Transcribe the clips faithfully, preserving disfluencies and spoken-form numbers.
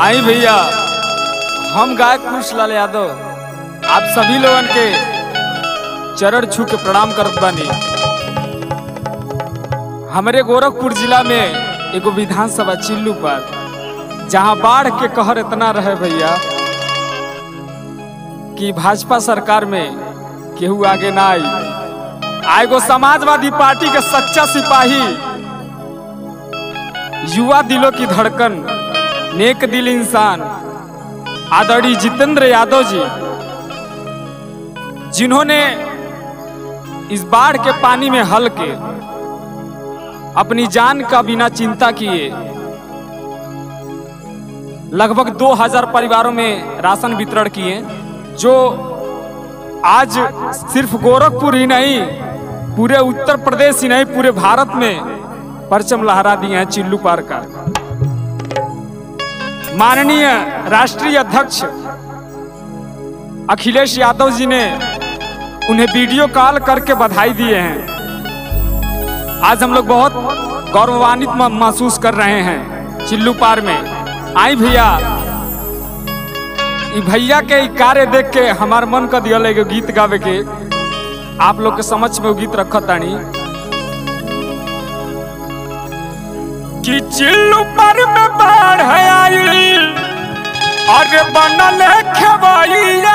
आई भैया, हम गायक कृष्णलाल यादव आप सभी लोगन के चरण छू के प्रणाम करत बानी। हमारे गोरखपुर जिला में एगो विधानसभा चिल्लू पर जहां बाढ़ के कहर इतना रहे भैया कि भाजपा सरकार में केहू आगे ना आई। आएगो समाजवादी पार्टी के सच्चा सिपाही, युवा दिलों की धड़कन, नेक दिल इंसान आदरणीय जितेंद्र यादव जी, जिन्होंने इस बाढ़ के पानी में हल के अपनी जान का बिना चिंता किए लगभग दो हजार परिवारों में राशन वितरण किए, जो आज सिर्फ गोरखपुर ही नहीं पूरे उत्तर प्रदेश ही नहीं पूरे भारत में परचम लहरा दिए हैं चिल्लू पार का। माननीय राष्ट्रीय अध्यक्ष अखिलेश यादव जी ने उन्हें वीडियो कॉल करके बधाई दिए हैं। आज हम लोग बहुत गौरवान्वित महसूस कर रहे हैं चिल्लू पार में। आई भैया, भैया के कार्य देख के हमार मन का दिया लगे गीत गावे के, आप लोग के समझ में वो गीत रखा तानी कि चिल्लू पार में बाढ़ आई और बनल खेवैया,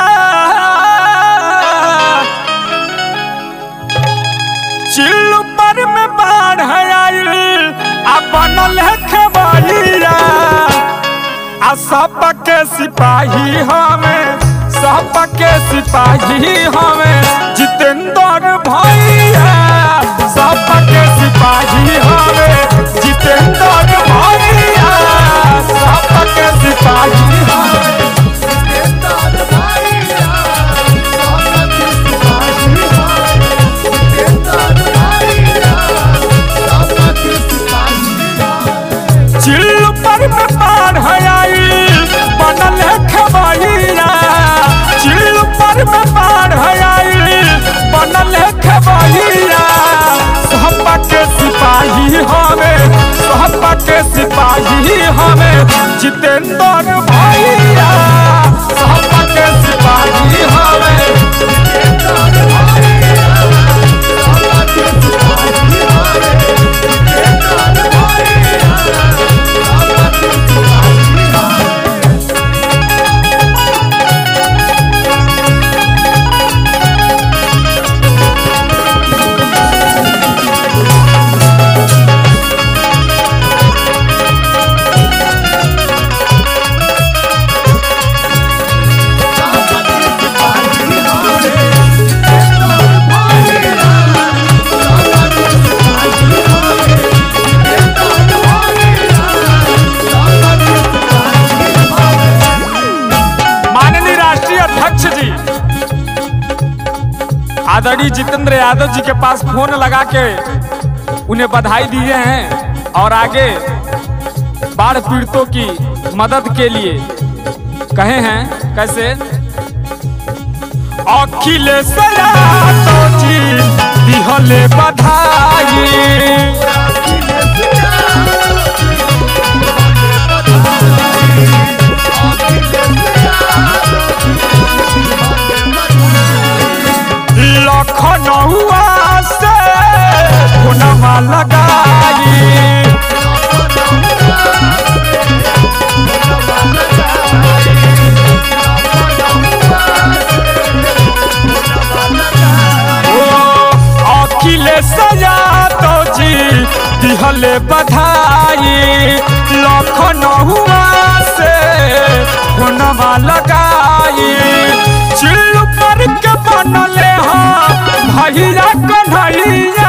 चिल्लू पार में बाढ़ आई आ बनल खेवैया, आ सब के सिपाही हमें, सब के सिपाही हमें जितेंद्र भैया, सब के सिपाही हमें जितेंद्र भैया, सब के सिपाही हमें जितेंद्र भैया, सब के सिपाही हमें जितेंद्र भैया, सब के सिपाही हमें। चिल्लू पर में बाढ़ आई बनल खेवैया, चिल्लू पर में बाढ़ आई बनल खेवैया, सब के सिपाही हमें, सब के सिपाही हमें जितेंद्र भैया, सब के सिपाही हमें जितेंद्र भैया, सब के सिपाही हमें जितेंद्र भैया, सब के सिपाही हमें। आदरणीय जितेंद्र यादव जी के पास फोन लगा के उन्हें बधाई दिए हैं और आगे बाढ़ पीड़ितों की मदद के लिए कहे हैं। कैसे? अखिलेश यादव जी दिहले बधाई, लखनऊआ से फोनमा लगाई, अखिलेश यादव जी दिहले बधाई, लखनऊआ से फोनमा लगाई, चिल्लू पर के बनले भैया कन्हैया,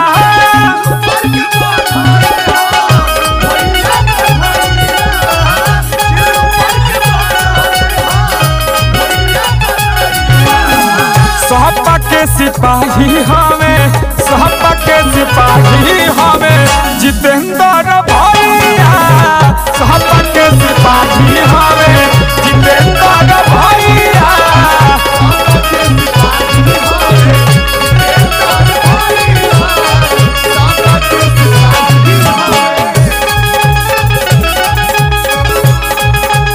सब के सिपाही हमें, सब के सिपाही हमें जितेंद्र भैया, सब के सिपाही हमें जितेंद्र भैया, सब के सिपाही हमें जितेंद्र भैया, सब के सिपाही हमें।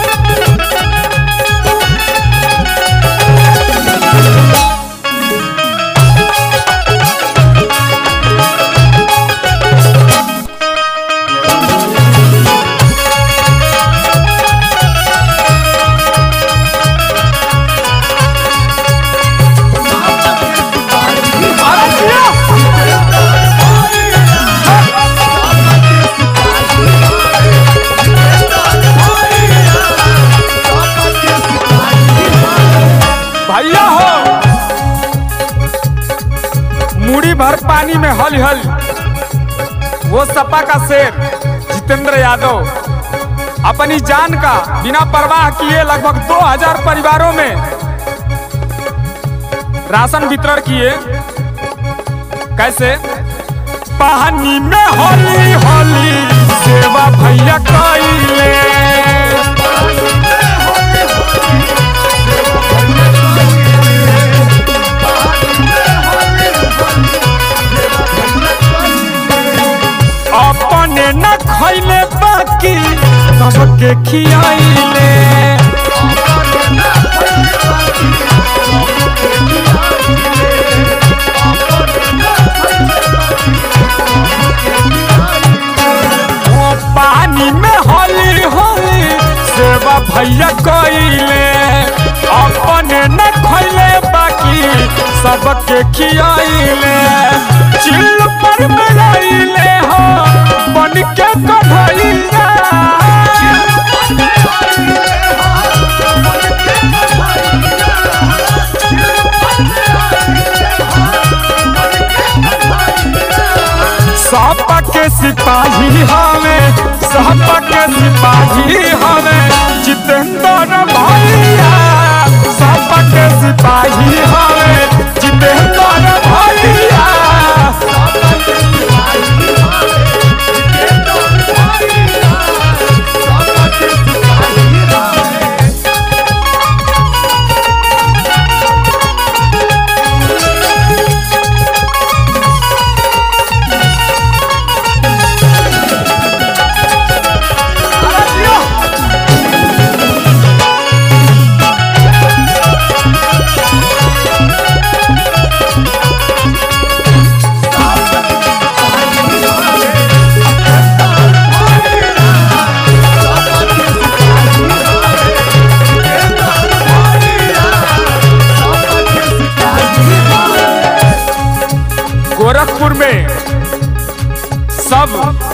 हल हल वो सपा का शेर जितेंद्र यादव अपनी जान का बिना परवाह किए लगभग दो हज़ार परिवारों में राशन वितरण किए। कैसे? पानी में होली होली सेवा भैया कइले, अपने न खइले बाकी सबके खियाइले। पानी में होली होली सेवा भैया कइले, अपने न खइले बाकी सबके खियाइले। चिल पर मिलाइले हो बन के कढ़ैया, सपा के सिपाही हमें, सपा के सिपाही हमें जितेंद्र भैया, सपा के सिपाही हमें जितेंद्र भैया। गोरखपुर में सब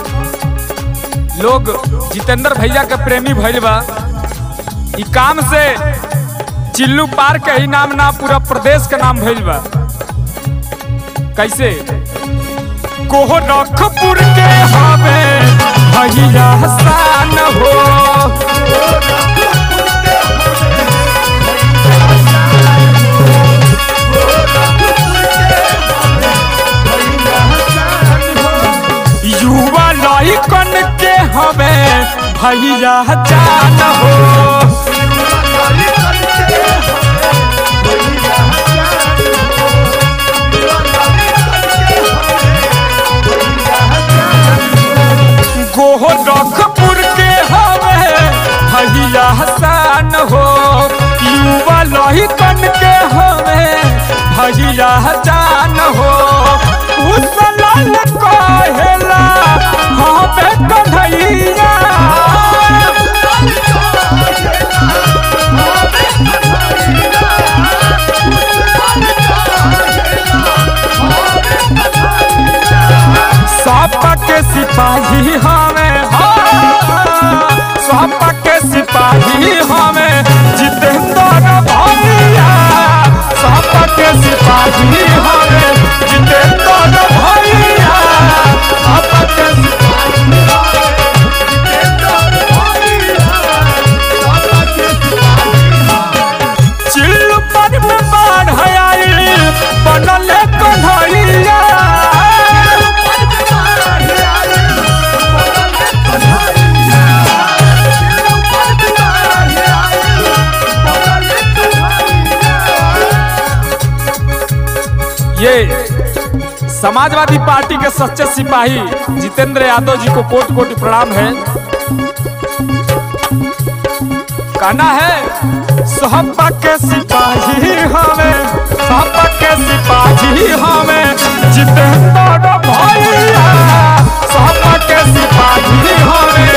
लोग जितेंद्र भैया के प्रेमी भइल बा। इ काम से चिल्लू पार के ही नाम ना पूरा प्रदेश के नाम भइल बा। कैसे? गोरखपुर के हवे भैया शान हो, युवा लइकन के हवे भैया जान हो। गोरखपुर के हवे भैया शान हो, युवा लइकन के हवे भैया जान हो। उस लाल कहेला हवे कन्हैया, सपा के सिपाही हमें, सपा के सिपाही हमें जितेंद्र भैया, सपा के सिपाही हमें जितेंद्र भैया, सपा के सिपाही चिल्लू पर में बाढ़ आई बनल कन्हैया। ये समाजवादी पार्टी के सच्चे सिपाही जितेंद्र यादव जी को कोटि कोटि प्रणाम है। कहना है सपा के सिपाही हमें, सपा के सिपाही हमें जितेंद्र भैया, सपा के सिपाही हमें